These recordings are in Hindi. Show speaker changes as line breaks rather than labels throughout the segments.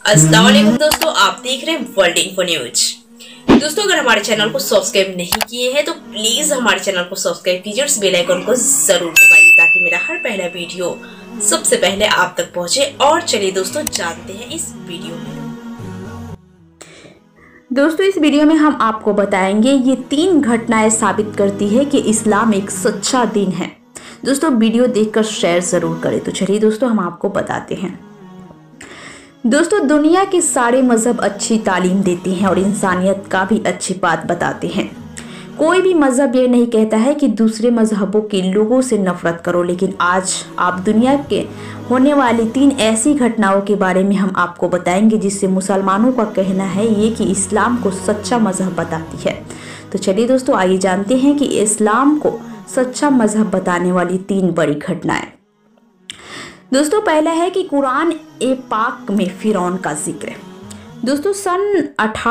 अस्सलाम वालेकुम दोस्तों, आप देख रहे हैं वर्ल्ड इन्फो न्यूज। दोस्तों, अगर हमारे चैनल को सब्सक्राइब नहीं किए हैं तो प्लीज हमारे चैनल को सब्सक्राइब कीजिए और इस बेल आइकन को जरूर दबाइए ताकि मेरा हर पहला वीडियो सबसे पहले आप तक पहुंचे। और चलिए दोस्तों, जानते हैं इस वीडियो में।
दोस्तों, इस वीडियो में हम आपको बताएंगे ये 3 घटनाएं साबित करती है कि इस्लाम एक सच्चा दीन है। दोस्तों, वीडियो देखकर शेयर जरूर करें। तो चलिए दोस्तों, हम आपको बताते हैं। दोस्तों, दुनिया के सारे मजहब अच्छी तालीम देती हैं और इंसानियत का भी अच्छी बात बताते हैं। कोई भी मजहब ये नहीं कहता है कि दूसरे मजहबों के लोगों से नफरत करो, लेकिन आज आप दुनिया के होने वाली 3 ऐसी घटनाओं के बारे में हम आपको बताएंगे जिससे मुसलमानों का कहना है ये कि इस्लाम को सच्चा मजहब बताती है। तो चलिए दोस्तों, आइए जानते हैं कि इस्लाम को सच्चा मजहब बताने वाली 3 बड़ी घटनाएं। दोस्तों, पहला है कि कुरान ए पाक में फिरौन का जिक्र। दोस्तों, सन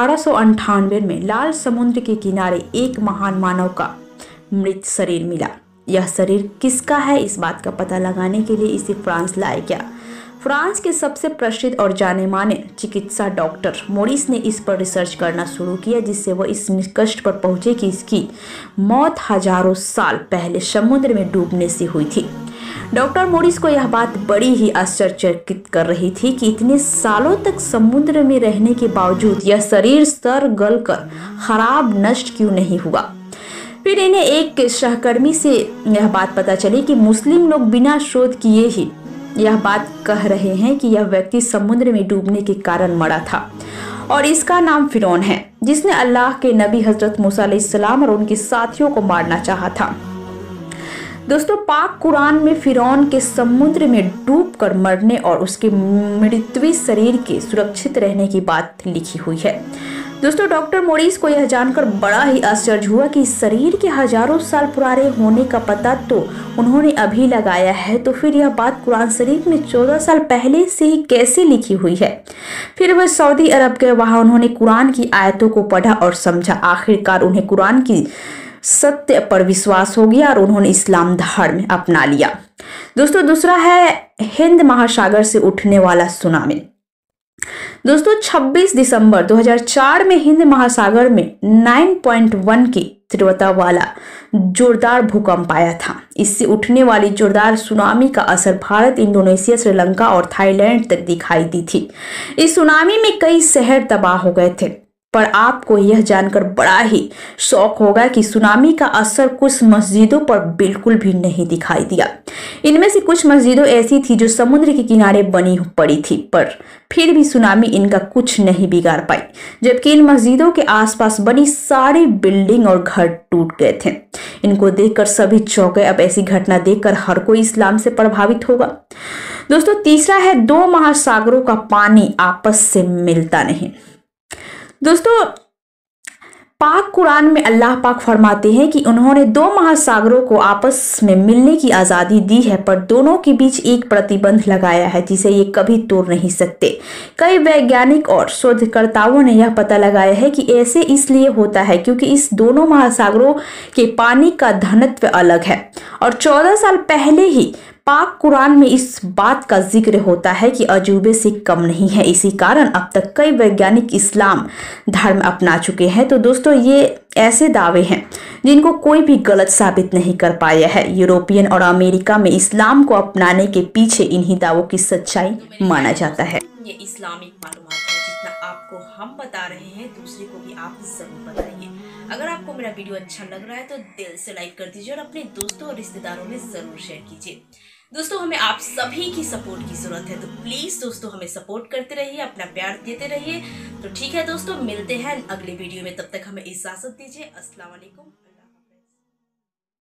1898 में लाल समुद्र के किनारे एक महान मानव का मृत शरीर मिला। यह शरीर किसका है, इस बात का पता लगाने के लिए इसे फ्रांस लाया गया। फ्रांस के सबसे प्रसिद्ध और जाने माने चिकित्सा डॉक्टर मोरिस ने इस पर रिसर्च करना शुरू किया, जिससे वह इस निष्कर्ष पर पहुंचे कि इसकी मौत हजारों साल पहले समुद्र में डूबने से हुई थी। डॉक्टर मोरिस को यह बात बड़ी ही आश्चर्यचकित कर रही थी कि इतने सालों तक समुद्र में रहने के बावजूद यह शरीर सड़ गलकर खराब नष्ट क्यों नहीं हुआ। फिर इन्हें एक सहकर्मी से यह बात पता चली कि मुस्लिम लोग बिना शोध किए ही यह बात कह रहे हैं कि यह व्यक्ति समुद्र में डूबने के कारण मरा था और इसका नाम फिरौन है, जिसने अल्लाह के नबी हजरत मूसा अलैहिस्सलाम और उनके साथियों को मारना चाहा था। दोस्तों, पाक कुरान में फिरौन के समुद्र में डूबकर मरने और उसके मृत्यु शरीर के सुरक्षित रहने की बात लिखी हुई है। दोस्तों, डॉक्टर मोरिस को यह जानकर बड़ा ही आश्चर्य हुआ कि इस शरीर के हजारों साल पुराने होने का पता तो उन्होंने अभी लगाया है, तो फिर यह बात कुरान शरीफ में 14 साल पहले से ही कैसे लिखी हुई है। फिर वह सऊदी अरब गए, वहां उन्होंने कुरान की आयतों को पढ़ा और समझा। आखिरकार उन्हें कुरान की सत्य पर विश्वास हो गया और उन्होंने इस्लाम धर्म अपना लिया। दोस्तों, दूसरा है हिंद महासागर से उठने वाला सुनामी। दोस्तों, 26 दिसंबर 2004 में हिंद महासागर में 9.1 की तीव्रता वाला जोरदार भूकंप आया था। इससे उठने वाली जोरदार सुनामी का असर भारत, इंडोनेशिया, श्रीलंका और थाईलैंड तक दिखाई दी थी। इस सुनामी में कई शहर तबाह हो गए थे, पर आपको यह जानकर बड़ा ही शौक होगा कि सुनामी का असर कुछ मस्जिदों पर बिल्कुल भी नहीं दिखाई दिया। इनमें से कुछ मस्जिदों ऐसी थी जो समुद्र के किनारे बनी पड़ी थी, पर फिर भी सुनामी इनका कुछ नहीं बिगाड़ पाई, जबकि इन मस्जिदों के आसपास बनी सारी बिल्डिंग और घर टूट गए थे। इनको देखकर सभी चौंक गए। अब ऐसी घटना देखकर हर कोई इस्लाम से प्रभावित होगा। दोस्तों, तीसरा है 2 महासागरों का पानी आपस से मिलता नहीं। दोस्तों, पाक कुरान में अल्लाह पाक फरमाते हैं कि उन्होंने 2 महासागरों को आपस में मिलने की आज़ादी दी है, पर दोनों के बीच एक प्रतिबंध लगाया है जिसे ये कभी तोड़ नहीं सकते। कई वैज्ञानिक और शोधकर्ताओं ने यह पता लगाया है कि ऐसे इसलिए होता है क्योंकि इस दोनों महासागरों के पानी का घनत्व अलग है और 14 साल पहले ही पाक कुरान में इस बात का जिक्र होता है कि अजूबे से कम नहीं है। इसी कारण अब तक कई वैज्ञानिक इस्लाम धर्म अपना चुके हैं। तो दोस्तों, ये ऐसे दावे हैं जिनको कोई भी गलत साबित नहीं कर पाया है। यूरोपियन और अमेरिका में इस्लाम को अपनाने के पीछे इन्हीं दावों की सच्चाई माना जाता है।
ये इस्लामिक मालूमात है, जितना आपको हम बता रहे हैं दूसरे को भी आप जरूर बताइए। अगर आपको मेरा वीडियो अच्छा लग रहा है तो दिल से लाइक कर दीजिए और अपने दोस्तों और रिश्तेदारों में जरूर शेयर कीजिए। दोस्तों, हमें आप सभी की सपोर्ट की जरूरत है, तो प्लीज दोस्तों हमें सपोर्ट करते रहिए, अपना प्यार देते रहिए। तो ठीक है दोस्तों, मिलते हैं अगले वीडियो में, तब तक हमें इजाजत दीजिए। अस्सलाम वालेकुम।